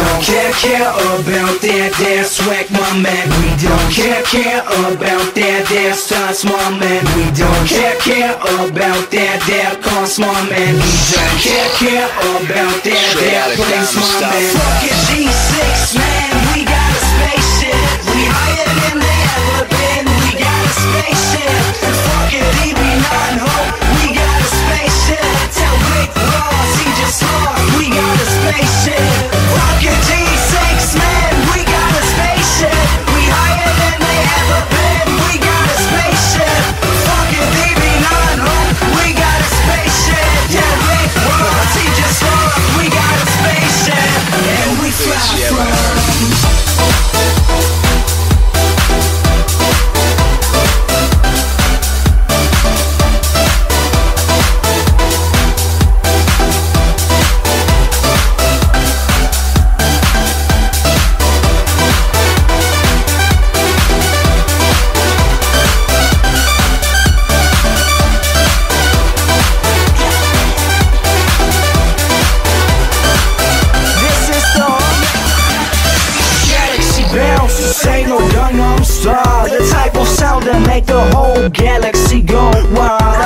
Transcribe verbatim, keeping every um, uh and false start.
don't care, care about that, that swag, my man. We don't care, care about that, that stunts, my man. We don't care, care about that, that cost, my man. We don't care, care about that, that place, my man. Fucking G six, man, we got a spaceship. We higher than they ever been. We got a spaceship. Fucking D B nine Hope, we got a spaceship. Tell Rick Ross he just lost. We got a spaceship. Fucking G six, man, we got a spaceship. We higher than they ever been. We got a spaceship. Fucking D B nine Hope, we got a spaceship. Tell Rick Ross he just lost. We got a spaceship. And we fly from ain't no Gangnam Style, the type of sound that make the whole galaxy go wild.